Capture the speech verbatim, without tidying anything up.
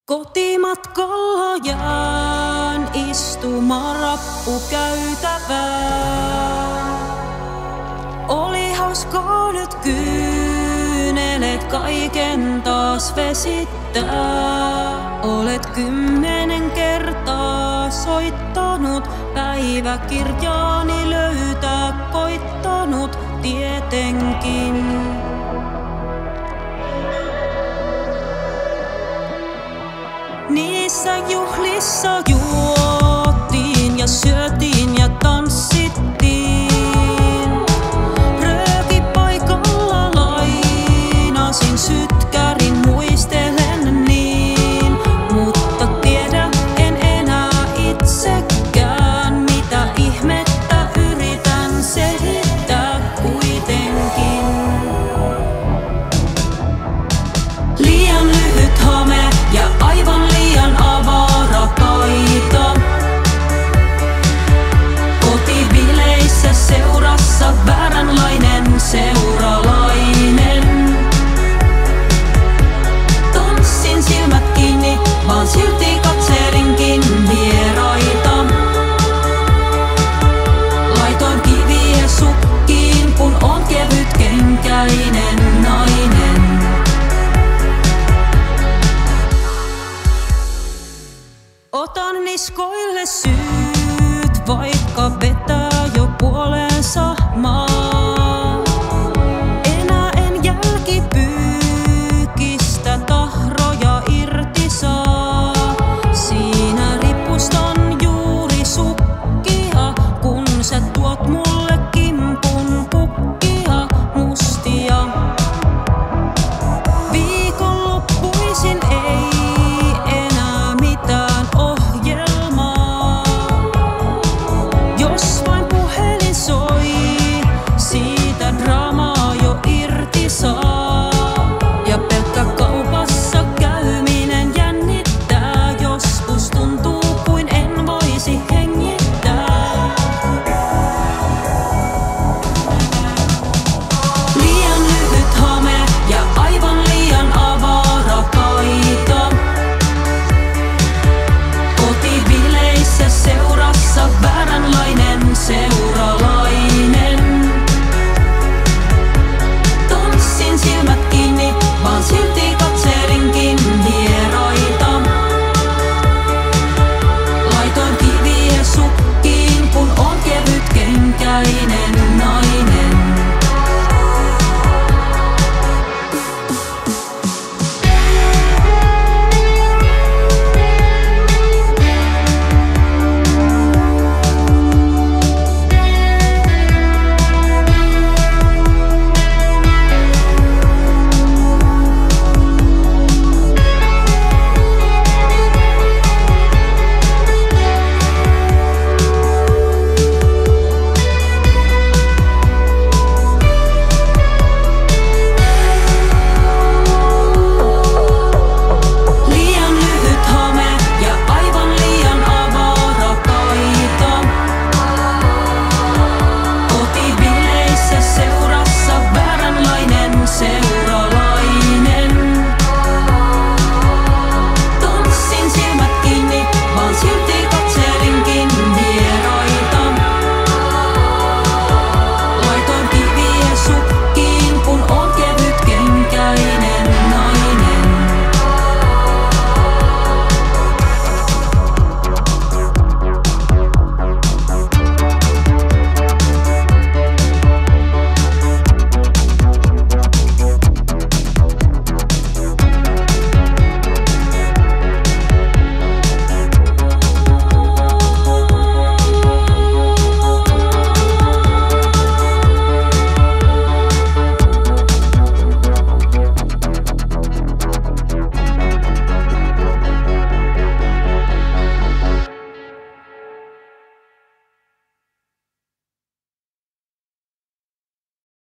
Kotimatkalla jään istumaan rappukäytävään. Oli hauskaa nyt kyyneleet kaiken taas vesittää. Olet kymmenen kertaa soittanut, päiväkirjaani löytää koittanut tietenkin. Niissä juhlissa juotiin ja syötiin ja tanssittiin. Röökipaikalla lainasin sytkärin, muistelen niin. Mutta tiedä en enää itsekään, mitä ihmettä yritän selittää kuitenkin. Liian lyhyt hame ja aivan liian avara kaita. Kotibileissä seurassa vääränlainen seuralainen. Tanssin silmät kiinni, vaan silti katselinkin vieraita. Laitoin kiviä sukkiin, kun on kevytkenkäinen nainen. Otan niskoille syyt, vaikka vetää